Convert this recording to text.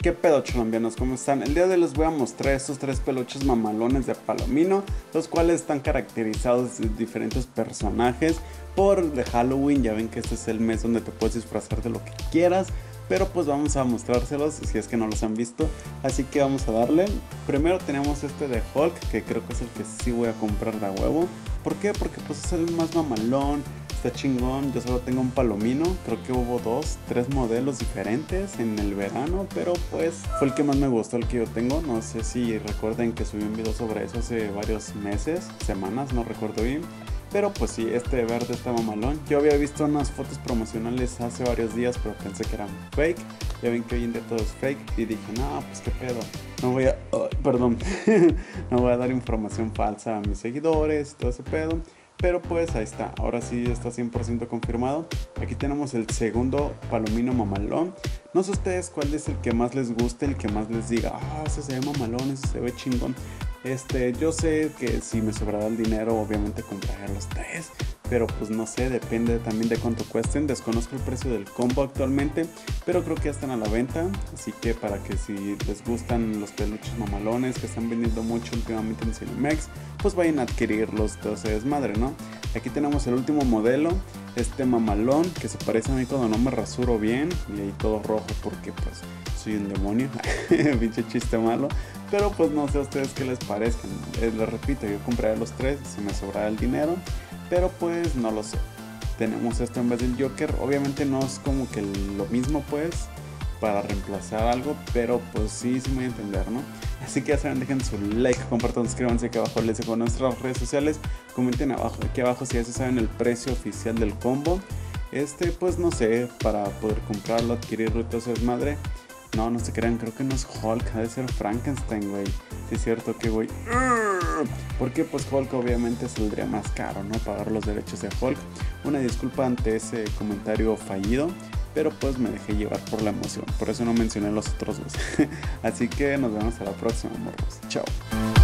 ¿Qué pedo, cholombianos? ¿Cómo están? El día de hoy les voy a mostrar estos tres peluches mamalones de Palomino, los cuales están caracterizados de diferentes personajes por de Halloween. Ya ven que este es el mes donde te puedes disfrazar de lo que quieras, pero pues vamos a mostrárselos si es que no los han visto, así que vamos a darle. Primero tenemos este de Hulk, que creo que es el que sí voy a comprar de a huevo. ¿Por qué? Porque pues es el más mamalón. Está chingón, yo solo tengo un Palomino, creo que hubo tres modelos diferentes en el verano, pero pues fue el que más me gustó, el que yo tengo. No sé si recuerden que subí un video sobre eso hace varios meses, semanas, no recuerdo bien. Pero pues sí, este verde está mamalón. Yo había visto unas fotos promocionales hace varios días, pero pensé que eran fake. Ya ven que hoy en día todo es fake y dije, no, pues qué pedo. No voy a, perdón, no voy a dar información falsa a mis seguidores y todo ese pedo. Pero pues ahí está, ahora sí está 100% confirmado. Aquí tenemos el segundo Palomino mamalón. No sé ustedes cuál es el que más les guste, el que más les diga, ese se ve mamalón, ese se ve chingón. Yo sé que si me sobrara el dinero, obviamente compraría los tres, pero pues no sé, depende también de cuánto cuesten. Desconozco el precio del combo actualmente, pero creo que ya están a la venta, así que para que si les gustan los peluches mamalones que están vendiendo mucho últimamente en Cinemex, pues vayan a adquirirlos, todo ese desmadre, ¿no? Aquí tenemos el último modelo, este mamalón, que se parece a mí cuando no me rasuro bien, y ahí todo rojo porque pues soy un demonio, pinche chiste malo. Pero pues no sé a ustedes qué les parezcan. Les repito, yo compraría los tres si me sobrara el dinero, pero pues no lo sé. Tenemos esto en vez del Joker. Obviamente no es como que lo mismo pues, para reemplazar algo, pero pues sí, sí me voy a entender, ¿no? Así que ya saben, dejen su like, compartan, suscríbanse aquí abajo, les dejo nuestras redes sociales. Comenten aquí abajo si ya se saben el precio oficial del combo. Pues no sé, para poder comprarlo, adquirirlo y todo eso es madre. No, no se crean, creo que no es Hulk, ha de ser Frankenstein, güey. Sí es cierto que, güey. Porque pues Hulk obviamente saldría más caro, ¿no? Pagar los derechos de Hulk. Una disculpa ante ese comentario fallido, pero pues me dejé llevar por la emoción. Por eso no mencioné los otros dos. Así que nos vemos a la próxima, morros. Chao.